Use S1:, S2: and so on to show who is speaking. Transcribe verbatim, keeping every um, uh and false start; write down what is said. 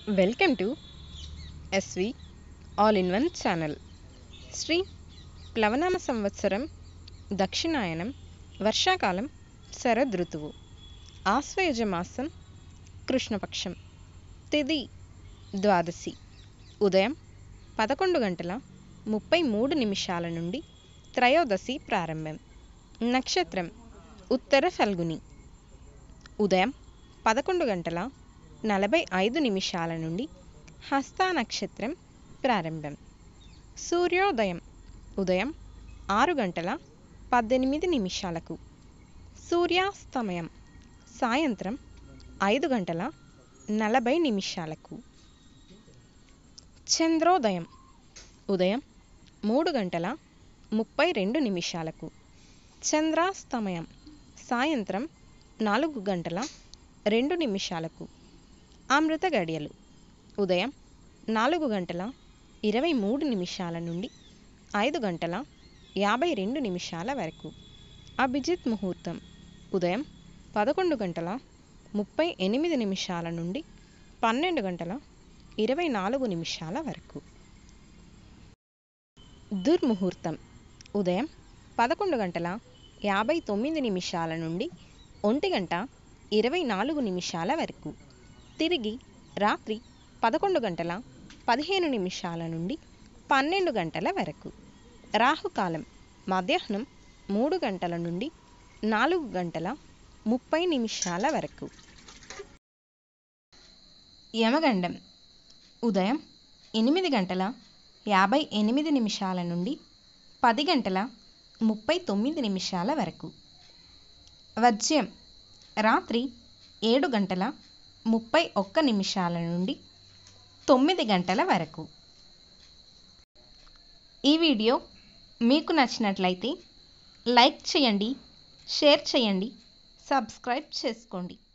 S1: Welcome to SV all in one channel. Shri ప్లవనామ సంవత్సరం దక్షిణాయనం వర్షాకాలం శరదృతువు ఆశ్వయుజ మాసం కృష్ణపక్షం తిథి ద్వాదశి ఉదయం పదకొండు గంటల ముప్పై మూడు నిమిషాల నుండి త్రయోదశి ప్రారంభం. నక్షత్రం ఉత్తర ఫల్గుని ఉదయం పదకొండు గంటల నలభై ఐదు నిమిషాల నుండి హస్తా నక్షత్రం ప్రారంభం. సూర్యోదయం ఉదయం ఆరు గంటల పద్దెనిమిది నిమిషాలకు, సూర్యాస్తమయం సాయంత్రం ఐదు గంటల నలభై నిమిషాలకు. చంద్రోదయం ఉదయం మూడు గంటల ముప్పై రెండు నిమిషాలకు, చంద్రాస్తమయం సాయంత్రం నాలుగు గంటల రెండు నిమిషాలకు. అమృత గడియలు ఉదయం నాలుగు గంటల ఇరవై మూడు నిమిషాల నుండి ఐదు గంటల యాభై రెండు నిమిషాల వరకు. అభిజిత్ ముహూర్తం ఉదయం పదకొండు గంటల ముప్పై ఎనిమిది నిమిషాల నుండి పన్నెండు గంటల ఇరవై నాలుగు నిమిషాల వరకు. దుర్ముహూర్తం ఉదయం పదకొండు గంటల యాభై తొమ్మిది నిమిషాల నుండి ఒంటి గంట ఇరవై నాలుగు నిమిషాల వరకు. తిరిగి రాత్రి పదకొండు గంటల పదిహేను నిమిషాల నుండి పన్నెండు గంటల వరకు. రాహుకాలం మధ్యాహ్నం మూడు గంటల నుండి నాలుగు గంటల ముప్పై నిమిషాల వరకు. యమగండం ఉదయం ఎనిమిది గంటల యాభై ఎనిమిది నిమిషాల నుండి పది గంటల ముప్పై తొమ్మిది నిమిషాల వరకు. వర్జ్యం రాత్రి ఏడు గంటల ముప్పై ఒక్క నిమిషాల నుండి తొమ్మిది గంటల వరకు. ఈ వీడియో మీకు నచ్చినట్లయితే లైక్ చేయండి, షేర్ చేయండి, సబ్స్క్రైబ్ చేసుకోండి.